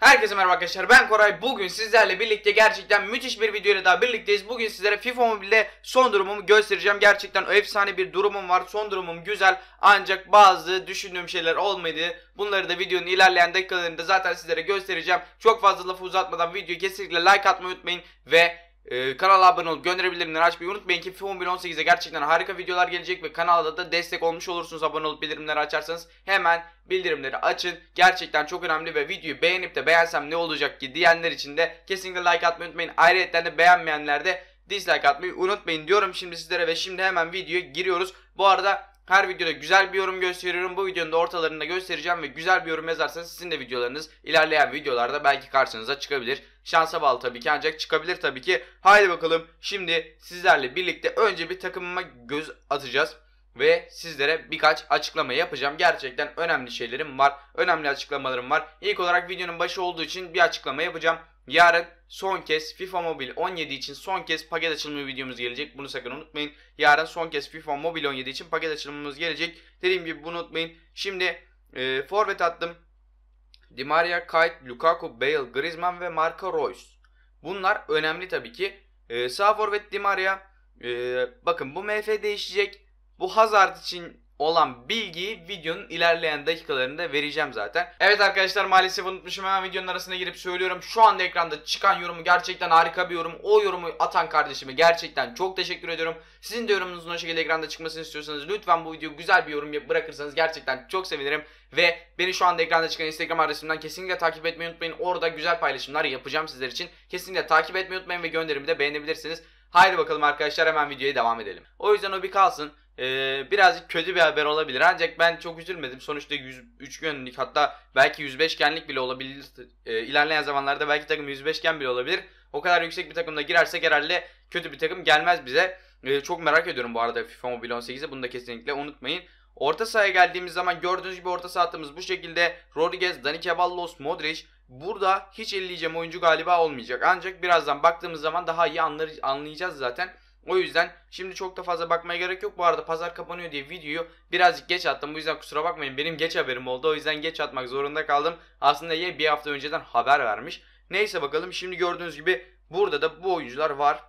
Herkese merhaba arkadaşlar, ben Koray. Bugün sizlerle birlikte gerçekten müthiş bir video ile daha birlikteyiz. Bugün sizlere FIFA Mobile'de son durumumu göstereceğim. Gerçekten efsane bir durumum var. Son durumum güzel, ancak bazı düşündüğüm şeyler olmadı. Bunları da videonun ilerleyen dakikalarında zaten sizlere göstereceğim. Çok fazla lafı uzatmadan videoyu kesinlikle like atmayı unutmayın ve kanala abone olup gönderi bildirimleri açmayı unutmayın ki FIFA Mobile 18'e gerçekten harika videolar gelecek ve kanalda da destek olmuş olursunuz. Abone olup bildirimleri açarsanız hemen bildirimleri açın. Gerçekten çok önemli ve videoyu beğenip de beğensem ne olacak ki diyenler için de kesinlikle like atmayı unutmayın. Ayrıca de beğenmeyenler de dislike atmayı unutmayın diyorum şimdi sizlere ve şimdi hemen videoya giriyoruz. Bu arada her videoda güzel bir yorum gösteriyorum. Bu videonun da ortalarında göstereceğim ve güzel bir yorum yazarsanız sizin de videolarınız ilerleyen videolarda belki karşınıza çıkabilir. Şansa bağlı tabii ki, ancak çıkabilir tabii ki. Haydi bakalım, şimdi sizlerle birlikte önce bir takımıma göz atacağız. Ve sizlere birkaç açıklama yapacağım. Gerçekten önemli şeylerim var. Önemli açıklamalarım var. İlk olarak videonun başı olduğu için bir açıklama yapacağım. Yarın son kez FIFA Mobile 17 için son kez paket açılımı videomuz gelecek. Bunu sakın unutmayın. Yarın son kez FIFA Mobile 17 için paket açılımımız gelecek. Dediğim gibi bunu unutmayın. Şimdi forvet attım. Di Maria, Kite, Lukaku, Bale, Griezmann ve Marco Reus. Bunlar önemli tabii ki. Sağ forvet Di Maria. Bakın bu MF değişecek. Bu Hazard için olan bilgiyi videonun ilerleyen dakikalarında vereceğim zaten. Evet arkadaşlar, maalesef unutmuşum, hemen videonun arasına girip söylüyorum. Şu anda ekranda çıkan yorumu gerçekten harika bir yorum. O yorumu atan kardeşime gerçekten çok teşekkür ediyorum. Sizin de yorumunuzun o şekilde ekranda çıkmasını istiyorsanız lütfen bu videoya güzel bir yorum bırakırsanız gerçekten çok sevinirim. Ve beni şu anda ekranda çıkan Instagram adresimden kesinlikle takip etmeyi unutmayın. Orada güzel paylaşımlar yapacağım sizler için. Kesinlikle takip etmeyi unutmayın ve gönderimi de beğenebilirsiniz. Haydi bakalım arkadaşlar, hemen videoya devam edelim. O yüzden o bir kalsın. Birazcık kötü bir haber olabilir, ancak ben çok üzülmedim. Sonuçta 103 genlik, hatta belki 105 genlik bile olabilir. İlerleyen zamanlarda belki takım 105 gen bile olabilir. O kadar yüksek bir takımda girersek herhalde kötü bir takım gelmez bize. Çok merak ediyorum bu arada FIFA Mobile 18'i, bunu da kesinlikle unutmayın. Orta sahaya geldiğimiz zaman gördüğünüz gibi orta sahamız bu şekilde. Rodriguez, Dani Ceballos, Modric. Burada hiç elleyeceğim oyuncu galiba olmayacak. Ancak birazdan baktığımız zaman daha iyi anlayacağız zaten. O yüzden şimdi çok da fazla bakmaya gerek yok. Bu arada pazar kapanıyor diye videoyu birazcık geç attım. Bu yüzden kusura bakmayın, benim geç haberim oldu. O yüzden geç atmak zorunda kaldım. Aslında ya bir hafta önceden haber vermiş. Neyse bakalım, şimdi gördüğünüz gibi burada da bu oyuncular var.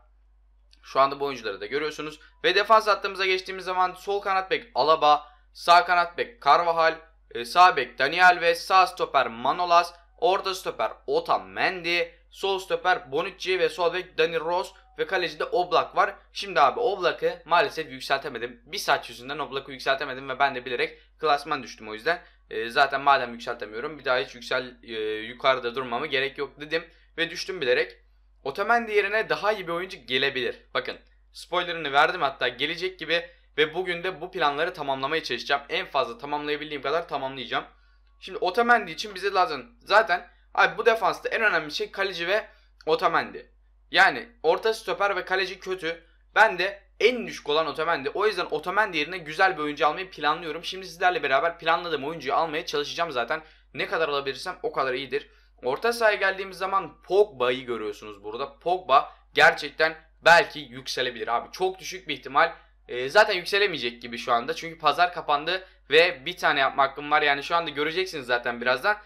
Şu anda bu oyuncuları da görüyorsunuz. Ve defans hattımıza geçtiğimiz zaman sol kanat bek Alaba, sağ kanat bek Carvajal, sağ bek Daniel ve sağ stoper Manolas, orta stoper Otamendi, sol stoper Bonucci ve sol bek Dani Rose ve kalecide Oblak var. Şimdi abi Oblak'ı maalesef yükseltemedim. Bir saç yüzünden Oblak'ı yükseltemedim ve ben de bilerek klasman düştüm o yüzden. Zaten madem yükseltemiyorum, bir daha hiç yukarıda durmama gerek yok dedim ve düştüm bilerek. Otamendi yerine daha iyi bir oyuncu gelebilir. Bakın, spoilerını verdim, hatta gelecek gibi ve bugün de bu planları tamamlamaya çalışacağım. En fazla tamamlayabildiğim kadar tamamlayacağım. Şimdi Otamendi için bize lazım. Zaten abi bu defansta en önemli şey kaleci ve Otamendi. Yani orta stoper ve kaleci kötü. Ben de en düşük olan Otamendi. O yüzden Otamendi yerine güzel bir oyuncu almayı planlıyorum. Şimdi sizlerle beraber planladığım oyuncuyu almaya çalışacağım zaten. Ne kadar alabilirsem o kadar iyidir. Orta sahaya geldiğimiz zaman Pogba'yı görüyorsunuz burada. Pogba gerçekten belki yükselebilir abi. Çok düşük bir ihtimal. Zaten yükselemeyecek gibi şu anda. Çünkü pazar kapandı ve bir tane yapma hakkım var. Yani şu anda göreceksiniz zaten birazdan.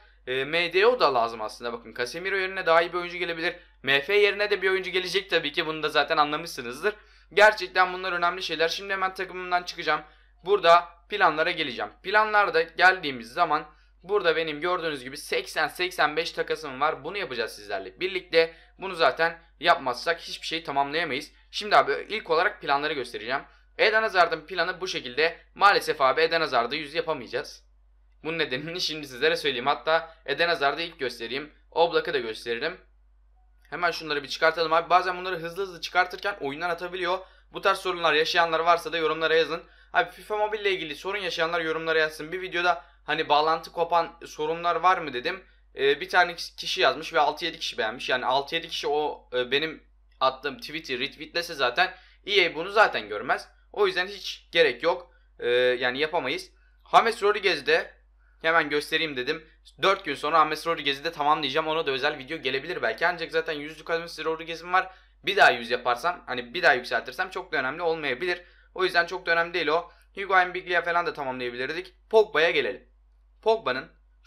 MDO da lazım aslında. Bakın, Casemiro yerine daha iyi bir oyuncu gelebilir. MF yerine de bir oyuncu gelecek tabii ki. Bunu da zaten anlamışsınızdır. Gerçekten bunlar önemli şeyler. Şimdi hemen takımımdan çıkacağım. Burada planlara geleceğim. Planlarda geldiğimiz zaman burada benim gördüğünüz gibi 80-85 takasım var. Bunu yapacağız sizlerle birlikte. Bunu zaten yapmazsak hiçbir şey tamamlayamayız. Şimdi abi ilk olarak planları göstereceğim. Eden Hazard'ın planı bu şekilde. Maalesef abi Eden Hazard'ı 100 yapamayacağız. Bunun nedenini şimdi sizlere söyleyeyim. Hatta Eden Hazard'ı ilk göstereyim. Oblak'ı da gösteririm. Hemen şunları bir çıkartalım abi. Bazen bunları hızlı hızlı çıkartırken oyundan atabiliyor. Bu tarz sorunlar yaşayanlar varsa da yorumlara yazın. Abi FIFA Mobile ile ilgili sorun yaşayanlar yorumlara yazsın. Bir videoda hani bağlantı kopan sorunlar var mı dedim. Bir tane kişi yazmış ve 6-7 kişi beğenmiş. Yani 6-7 kişi o benim attığım tweet'i retweetlese zaten EA bunu zaten görmez. O yüzden hiç gerek yok. Yani yapamayız. James Rodriguez'de hemen göstereyim dedim. 4 gün sonra James Rodriguez'i de tamamlayacağım. Ona da özel video gelebilir belki. Ancak zaten 100'lük James Rodriguez'im var. Bir daha 100 yaparsam, hani bir daha yükseltirsem çok da önemli olmayabilir. O yüzden çok da önemli değil o. Higuain, Biglia falan da tamamlayabilirdik. Pogba'ya gelelim. Pogba'nın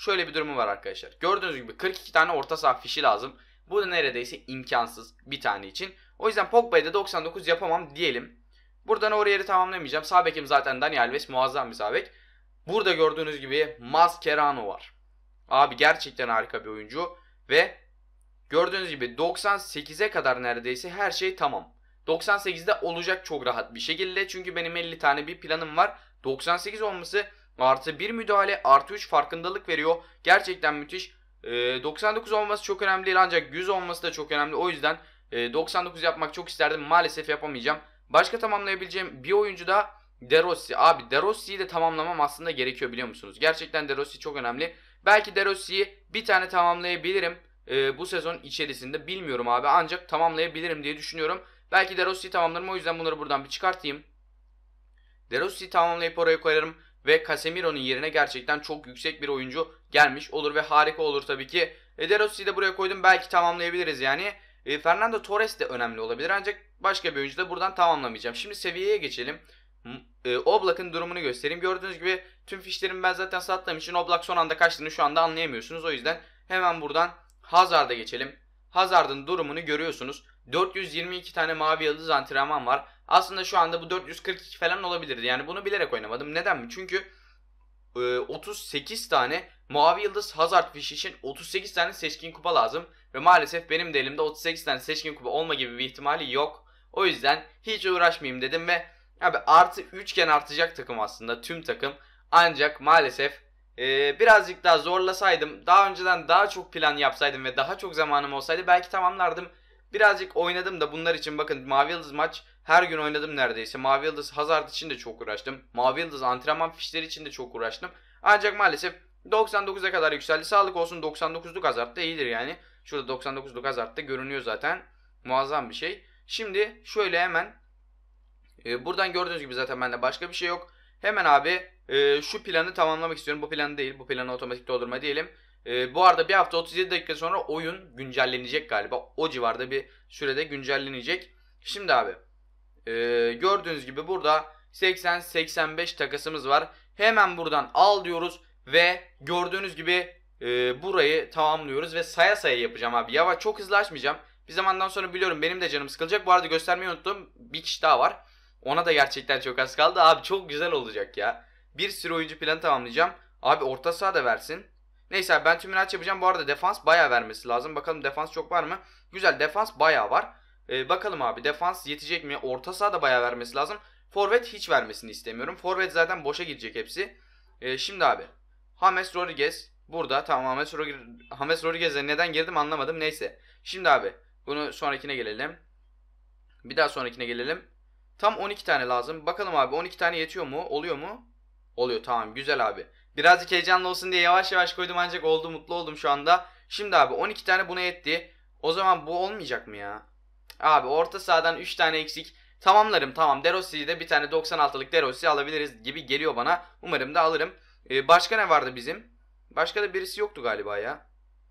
şöyle bir durumu var arkadaşlar. Gördüğünüz gibi 42 tane orta saha fişi lazım. Bu da neredeyse imkansız bir tane için. O yüzden Pogba'yı da 99 yapamam diyelim. Buradan oraya yeri tamamlamayacağım. Sağ bekim zaten Dani Alves, muazzam bir sağ bek. Burada gördüğünüz gibi Mascherano var. Abi gerçekten harika bir oyuncu. Ve gördüğünüz gibi 98'e kadar neredeyse her şey tamam. 98'de olacak çok rahat bir şekilde. Çünkü benim 50 tane bir planım var. 98 olması artı 1 müdahale artı 3 farkındalık veriyor. Gerçekten müthiş. 99 olması çok önemli değil, ancak 100 olması da çok önemli. O yüzden 99 yapmak çok isterdim. Maalesef yapamayacağım. Başka tamamlayabileceğim bir oyuncu da De Rossi. Abi De Rossi'yi de tamamlamam aslında gerekiyor, biliyor musunuz? Gerçekten De Rossi çok önemli. Belki De Rossi'yi bir tane tamamlayabilirim bu sezon içerisinde. Bilmiyorum abi, ancak tamamlayabilirim diye düşünüyorum. Belki De Rossi'yi tamamlarım, o yüzden bunları buradan bir çıkartayım. De Rossi'yi tamamlayıp oraya koyarım. Ve Casemiro'nun yerine gerçekten çok yüksek bir oyuncu gelmiş olur ve harika olur tabii ki. De Rossi'yi de buraya koydum, belki tamamlayabiliriz yani. Fernando Torres de önemli olabilir, ancak başka bir oyuncu da buradan tamamlamayacağım. Şimdi seviyeye geçelim. Oblak'ın durumunu göstereyim. Gördüğünüz gibi tüm fişlerimi ben zaten sattığım için Oblak son anda kaçtığını şu anda anlayamıyorsunuz. O yüzden hemen buradan Hazard'a geçelim. Hazard'ın durumunu görüyorsunuz. 422 tane mavi yıldız antrenman var. Aslında şu anda bu 442 falan olabilirdi. Yani bunu bilerek oynamadım. Neden mi? Çünkü 38 tane mavi yıldız Hazard fişi için 38 tane seçkin kupa lazım. Ve maalesef benim de elimde 38 tane seçkin kupa olma gibi bir ihtimali yok. O yüzden hiç uğraşmayayım dedim ve abi artı 3 iken artacak takım aslında tüm takım. Ancak maalesef birazcık daha zorlasaydım, daha önceden daha çok plan yapsaydım ve daha çok zamanım olsaydı belki tamamlardım. Birazcık oynadım da bunlar için, bakın mavi yıldız maç her gün oynadım neredeyse. Mavi yıldız Hazard için de çok uğraştım. Mavi yıldız antrenman fişleri için de çok uğraştım. Ancak maalesef 99'a kadar yükseldi. Sağlık olsun, 99'luk Hazard da iyidir yani. Şurada 99'luk Hazard da görünüyor zaten. Muazzam bir şey. Şimdi şöyle hemen buradan gördüğünüz gibi zaten bende başka bir şey yok. Hemen abi şu planı tamamlamak istiyorum. Bu plan değil. Bu planı otomatik doldurma diyelim. Bu arada bir hafta 37 dakika sonra oyun güncellenecek galiba. O civarda bir sürede güncellenecek. Şimdi abi gördüğünüz gibi burada 80-85 takasımız var. Hemen buradan al diyoruz ve gördüğünüz gibi burayı tamamlıyoruz ve saya saya yapacağım abi. Yavaş, çok hızlı açmayacağım. Bir zamandan sonra biliyorum benim de canım sıkılacak. Bu arada göstermeyi unuttum. Bir kişi daha var. Ona da gerçekten çok az kaldı. Abi çok güzel olacak ya. Bir sürü oyuncu planı tamamlayacağım. Abi orta saha da versin. Neyse abi ben tümünü aç yapacağım. Bu arada defans bayağı vermesi lazım. Bakalım defans çok var mı? Güzel, defans bayağı var. Bakalım abi defans yetecek mi? Orta saha da bayağı vermesi lazım. Forvet hiç vermesini istemiyorum. Forvet zaten boşa gidecek hepsi. Şimdi abi James Rodriguez burada. Tamam, James Rodriguez'e neden girdim anlamadım. Neyse. Şimdi abi bunu sonrakine gelelim. Bir daha sonrakine gelelim. Tam 12 tane lazım. Bakalım abi 12 tane yetiyor mu? Oluyor mu? Oluyor, tamam, güzel abi. Birazcık heyecanlı olsun diye yavaş yavaş koydum, ancak oldu, mutlu oldum şu anda. Şimdi abi 12 tane buna yetti. O zaman bu olmayacak mı ya? Abi orta sahadan 3 tane eksik. Tamamlarım, tamam. De Rossi'yi de bir tane 96'lık De Rossi alabiliriz gibi geliyor bana. Umarım da alırım. Başka ne vardı bizim? Başka da birisi yoktu galiba ya.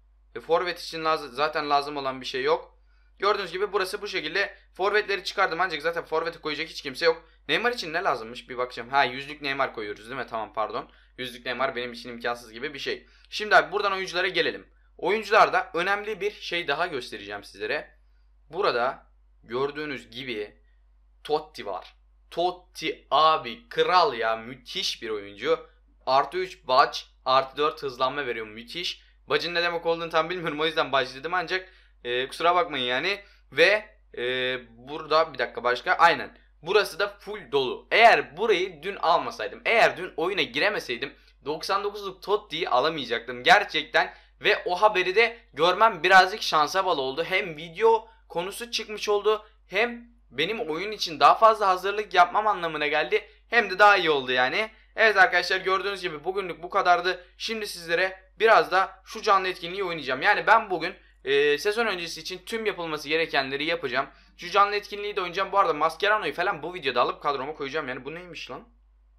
Forvet için zaten lazım olan bir şey yok. Gördüğünüz gibi burası bu şekilde. Forvetleri çıkardım, ancak zaten forvete koyacak hiç kimse yok. Neymar için ne lazımmış bir bakacağım. Ha, yüzlük Neymar koyuyoruz değil mi? Tamam, pardon. Yüzlük Neymar benim için imkansız gibi bir şey. Şimdi abi buradan oyunculara gelelim. Oyuncularda önemli bir şey daha göstereceğim sizlere. Burada gördüğünüz gibi Totti var. Totti abi kral ya, müthiş bir oyuncu. Artı 3 bac, artı 4 hızlanma veriyor, müthiş. Bacın ne demek olduğunu tam bilmiyorum, o yüzden bac dedim, ancak kusura bakmayın yani. Ve burada bir dakika, başka, aynen. Burası da full dolu. Eğer burayı dün almasaydım, eğer dün oyuna giremeseydim 99'luk Totti'yi alamayacaktım gerçekten. Ve o haberi de görmem birazcık şansa bağlı oldu. Hem video konusu çıkmış oldu, hem benim oyun için daha fazla hazırlık yapmam anlamına geldi. Hem de daha iyi oldu yani. Evet arkadaşlar, gördüğünüz gibi bugünlük bu kadardı. Şimdi sizlere biraz da şu canlı etkinliği oynayacağım. Yani ben bugün sezon öncesi için tüm yapılması gerekenleri yapacağım. Şu canlı etkinliği de oynayacağım. Bu arada Mascherano'yu falan bu videoda alıp kadroma koyacağım. Yani bu neymiş lan?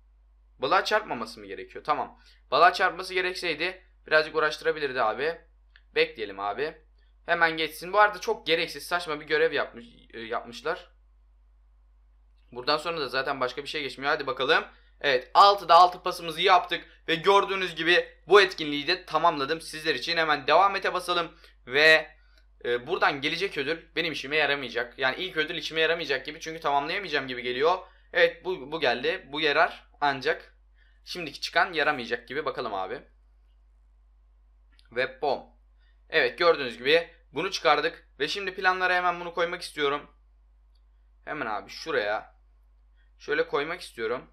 Balığa çarpmaması mı gerekiyor? Tamam. Balığa çarpması gerekseydi birazcık uğraştırabilirdi abi. Bekleyelim abi. Hemen geçsin. Bu arada çok gereksiz, saçma bir görev yapmışlar. Buradan sonra da zaten başka bir şey geçmiyor. Hadi bakalım. Evet, 6'da 6 pasımızı yaptık ve gördüğünüz gibi bu etkinliği de tamamladım sizler için. Hemen devam ete basalım ve buradan gelecek ödül benim işime yaramayacak. Yani ilk ödül işime yaramayacak gibi, çünkü tamamlayamayacağım gibi geliyor. Evet, bu geldi, bu yarar, ancak şimdiki çıkan yaramayacak gibi. Bakalım abi. Ve bom. Evet, gördüğünüz gibi bunu çıkardık ve şimdi planlara hemen bunu koymak istiyorum. Hemen abi şuraya şöyle koymak istiyorum.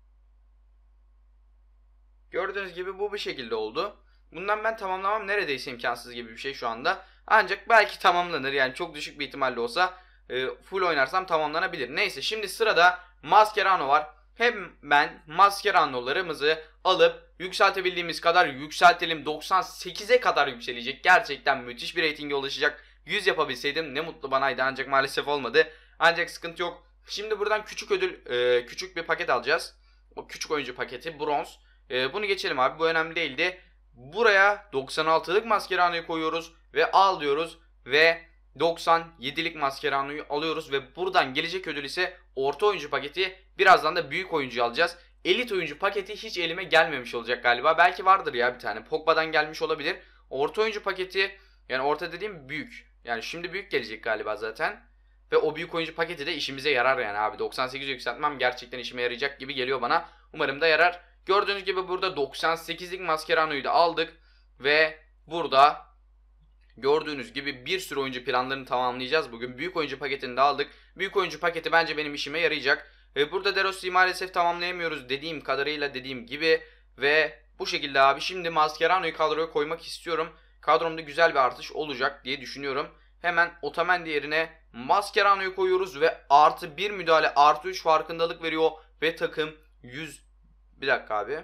Gördüğünüz gibi bu şekilde oldu. Bundan ben tamamlamam neredeyse imkansız gibi bir şey şu anda. Ancak belki tamamlanır, yani çok düşük bir ihtimalle olsa full oynarsam tamamlanabilir. Neyse, şimdi sırada Mascherano var. Hemen Mascherano'larımızı alıp yükseltebildiğimiz kadar yükseltelim. 98'e kadar yükselecek. Gerçekten müthiş bir reytinge ulaşacak. 100 yapabilseydim ne mutlu banaydı, ancak maalesef olmadı. Ancak sıkıntı yok. Şimdi buradan küçük ödül, küçük bir paket alacağız. O küçük oyuncu paketi, bronz. Bunu geçelim abi, bu önemli değildi. Buraya 96'lık Mascherano'yu koyuyoruz ve al diyoruz ve 97'lik Mascherano'yu alıyoruz ve buradan gelecek ödül ise orta oyuncu paketi. Birazdan da büyük oyuncuyu alacağız. Elit oyuncu paketi hiç elime gelmemiş olacak galiba. Belki vardır ya bir tane. Pogba'dan gelmiş olabilir. Orta oyuncu paketi, yani orta dediğim büyük. Yani şimdi büyük gelecek galiba zaten. Ve o büyük oyuncu paketi de işimize yarar yani abi. 98 yükseltmem gerçekten işime yarayacak gibi geliyor bana. Umarım da yarar. Gördüğünüz gibi burada 98'lik Mascherano'yu da aldık. Ve burada gördüğünüz gibi bir sürü oyuncu planlarını tamamlayacağız. Bugün büyük oyuncu paketini de aldık. Büyük oyuncu paketi bence benim işime yarayacak. Burada De Rossi'yi maalesef tamamlayamıyoruz dediğim kadarıyla, dediğim gibi. Ve bu şekilde abi, şimdi Mascherano'yu kadroya koymak istiyorum. Kadromda güzel bir artış olacak diye düşünüyorum. Hemen Otamendi yerine Mascherano'yu koyuyoruz ve artı 1 müdahale, artı 3 farkındalık veriyor. Ve takım 100... Bir dakika abi.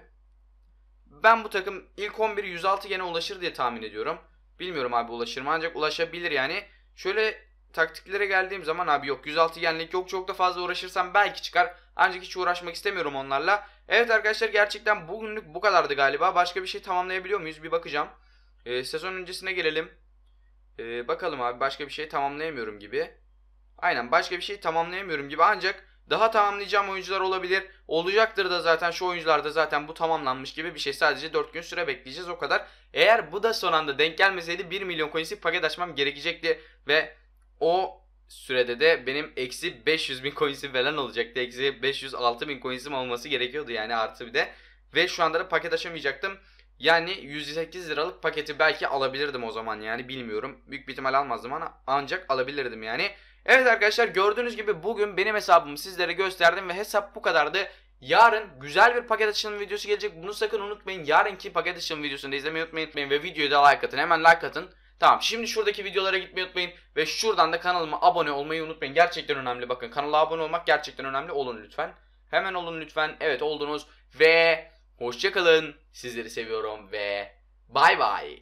Ben bu takım ilk 11 106 gene ulaşır diye tahmin ediyorum. Bilmiyorum abi ulaşır mı, ancak ulaşabilir yani. Şöyle taktiklere geldiğim zaman abi, yok 106 yenlik yok, çok da fazla uğraşırsam belki çıkar. Ancak hiç uğraşmak istemiyorum onlarla. Evet arkadaşlar, gerçekten bugünlük bu kadardı galiba. Başka bir şey tamamlayabiliyor muyuz bir bakacağım. Sezon öncesine gelelim. Bakalım abi, başka bir şey tamamlayamıyorum gibi. Aynen, başka bir şey tamamlayamıyorum gibi, ancak daha tamamlayacağım oyuncular olabilir. Olacaktır da zaten, şu oyuncularda zaten bu tamamlanmış gibi bir şey. Sadece 4 gün süre bekleyeceğiz, o kadar. Eğer bu da son anda denk gelmeseydi 1 milyon coins'lik paket açmam gerekecekti. Ve o sürede de benim eksi 500 bin coins'im falan olacaktı. Eksi 506 bin coins'im olması gerekiyordu yani, artı bir de. Ve şu anda da paket açamayacaktım. Yani 108 liralık paketi belki alabilirdim o zaman, yani bilmiyorum. Büyük bir ihtimal almazdım ama ancak alabilirdim yani. Evet arkadaşlar, gördüğünüz gibi bugün benim hesabımı sizlere gösterdim ve hesap bu kadardı. Yarın güzel bir paket açılım videosu gelecek. Bunu sakın unutmayın. Yarınki paket açılım videosunu da izlemeyi unutmayın ve videoyu da like atın. Hemen like atın. Tamam, şimdi şuradaki videolara gitmeyi unutmayın ve şuradan da kanalıma abone olmayı unutmayın. Gerçekten önemli, bakın kanala abone olmak gerçekten önemli. Olun lütfen. Hemen olun lütfen. Evet, oldunuz ve hoşça kalın. Sizleri seviyorum ve bay bay.